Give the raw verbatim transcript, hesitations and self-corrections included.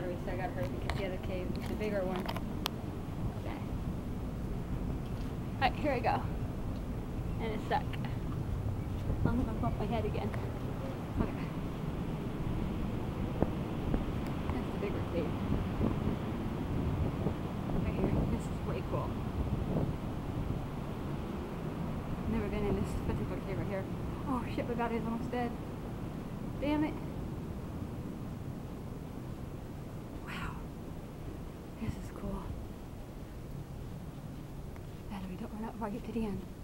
battery, so I got hurt because the other cave, the bigger one. Okay. Alright, here I go. And it's stuck. I'm gonna bump my head again. Okay. That's the bigger cave. Right here. This is way cool. Never been in this particular cave right here. Oh shit, my battery's almost dead. Damn it. Wow. This is cool. Battery, don't run out before I get to the end.